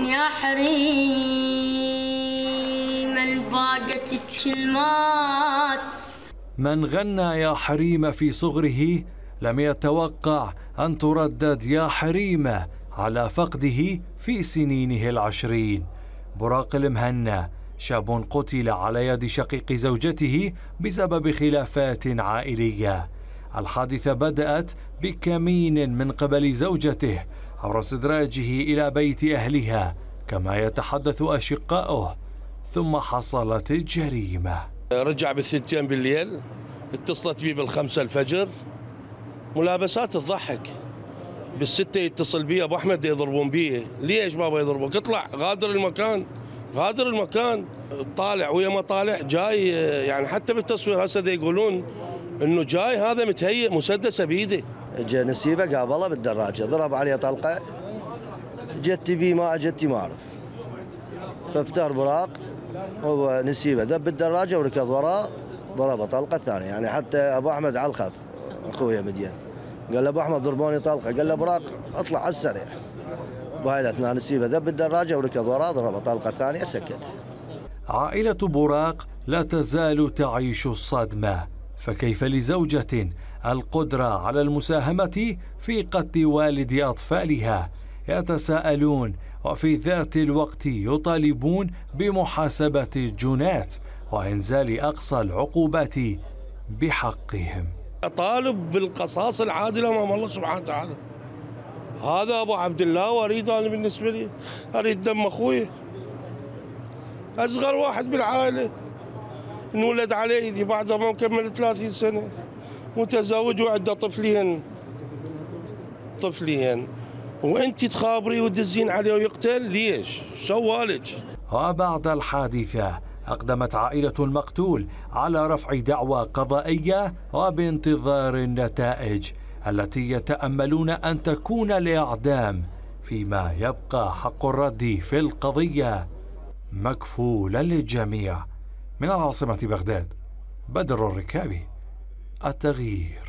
يا حريم الباقت الكلمات. من غنى يا حريم في صغره لم يتوقع أن تردد يا حريم على فقده في سنينه العشرين. براق المهنا شاب قتل على يد شقيق زوجته بسبب خلافات عائلية. الحادثة بدأت بكمين من قبل زوجته عبر استدراجه إلى بيت أهلها كما يتحدث أشقاؤه، ثم حصلت الجريمة. رجع بالثنتين بالليل، اتصلت بي بالخمسة الفجر، ملابسات تضحك. بالستة يتصل بي ابو احمد يضربون بيه. ليش بابا يضربوك؟ اطلع غادر المكان، غادر المكان. طالع ويا ما طالع جاي، يعني حتى بالتصوير هسه يقولون انه جاي هذا متهيئ مسدسه بيده. اجى نسيبه قابله بالدراجه، ضرب عليه طلقه، جت بي ما اجتي ما اعرف، فافتر براق هو نسيبه ذب بالدراجه وركض وراه ضربه طلقه ثانيه. يعني حتى ابو احمد على الخط اخويا مدين قال له ابو احمد ضربوني طلقه، قال له براق اطلع على السريع. بهاي الاثناء نسيبه ذب بالدراجه وركض وراه ضربه طلقه ثانيه سكته. عائلة براق لا تزال تعيش الصدمة، فكيف لزوجة القدرة على المساهمة في قتل والد أطفالها؟ يتساءلون وفي ذات الوقت يطالبون بمحاسبة الجنات وإنزال أقصى العقوبات بحقهم. طالب بالقصاص العادل امام الله سبحانه وتعالى. هذا ابو عبد الله، واريد انا بالنسبه لي اريد دم اخوي، اصغر واحد بالعائله، انولد على ايدي بعد ما مكمل 30 سنه، متزوج وعنده طفلين، وانت تخابري وتدزين عليه ويقتل. ليش؟ سوالك. وبعد الحادثة أقدمت عائلة المقتول على رفع دعوى قضائية وبانتظار النتائج التي يتأملون أن تكون الإعدام، فيما يبقى حق الرد في القضية مكفولا للجميع. من العاصمة بغداد، بدر الركابي، التغيير.